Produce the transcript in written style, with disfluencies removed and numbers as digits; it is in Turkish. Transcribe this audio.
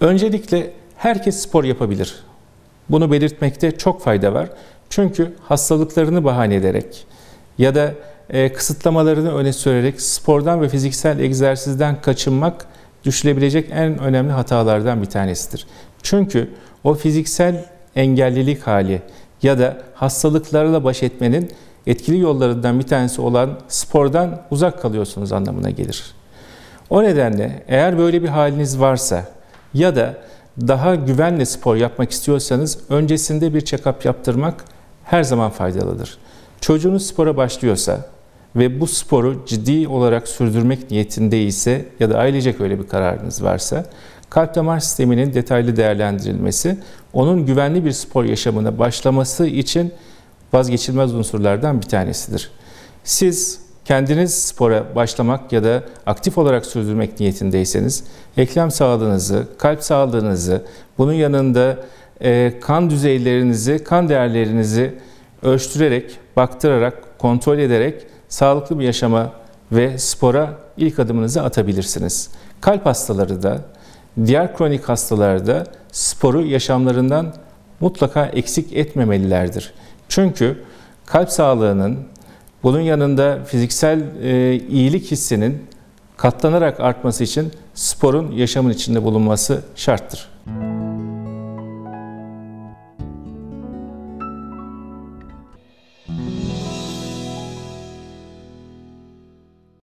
Öncelikle herkes spor yapabilir. Bunu belirtmekte çok fayda var. Çünkü hastalıklarını bahane ederek ya da kısıtlamalarını öne sürerek spordan ve fiziksel egzersizden kaçınmak düşülebilecek en önemli hatalardan bir tanesidir. Çünkü o fiziksel engellilik hali ya da hastalıklarla baş etmenin etkili yollarından bir tanesi olan spordan uzak kalıyorsunuz anlamına gelir. O nedenle eğer böyle bir haliniz varsa ya da daha güvenle spor yapmak istiyorsanız öncesinde bir check-up yaptırmak her zaman faydalıdır. Çocuğunuz spora başlıyorsa ve bu sporu ciddi olarak sürdürmek niyetindeyse ya da ailecek öyle bir kararınız varsa kalp damar sisteminin detaylı değerlendirilmesi onun güvenli bir spor yaşamına başlaması için vazgeçilmez unsurlardan bir tanesidir. Siz kendiniz spora başlamak ya da aktif olarak sürdürmek niyetindeyseniz eklem sağlığınızı, kalp sağlığınızı, bunun yanında kan düzeylerinizi, kan değerlerinizi ölçtürerek, baktırarak, kontrol ederek sağlıklı bir yaşama ve spora ilk adımınızı atabilirsiniz. Kalp hastaları da, diğer kronik hastalar da sporu yaşamlarından mutlaka eksik etmemelilerdir. Çünkü kalp sağlığının, bunun yanında fiziksel iyilik hissinin katlanarak artması için sporun yaşamın içinde bulunması şarttır.